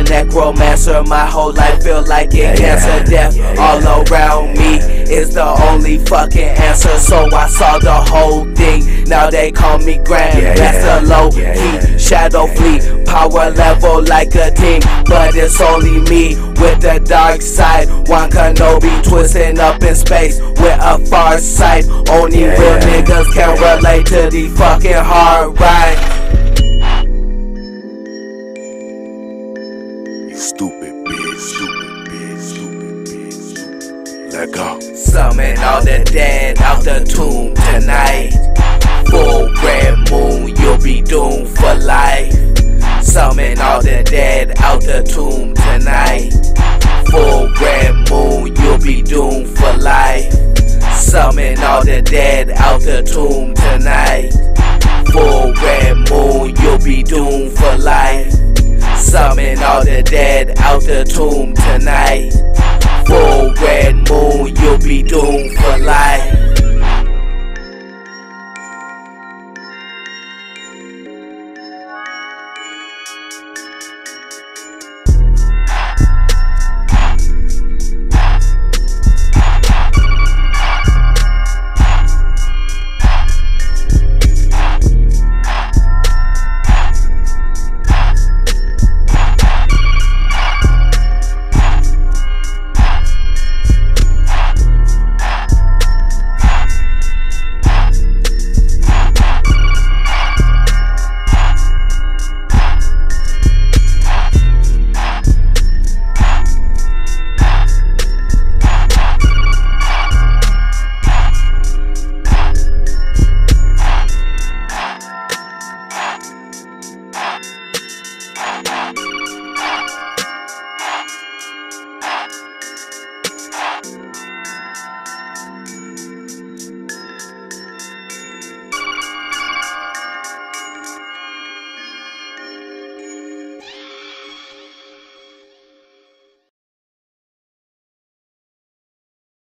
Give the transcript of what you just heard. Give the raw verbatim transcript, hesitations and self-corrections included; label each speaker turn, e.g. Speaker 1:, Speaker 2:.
Speaker 1: necromancer. My whole life feel like it. Cancer, death all around me is the only fucking answer. So I saw the whole thing. Now they call me Grandmaster Low Key, Shadow Fleet, power level like a team. But it's only me with the dark side. One Kenobi twisting up in space with a far sight. Only real niggas can relate to the fucking hard ride.
Speaker 2: You stupid bitch, stupid bitch, stupid bitch, stupid. Let go.
Speaker 1: Summon all the dead out the tomb tonight. Full red moon, you'll be doomed for life. Summon all the dead out the tomb tonight. Full red moon, you'll be doomed for life. Summon all the dead out the tomb tonight. Full red moon, you'll be doomed for life. Summon all the dead out the tomb tonight. Full red moon, you'll be doomed for life.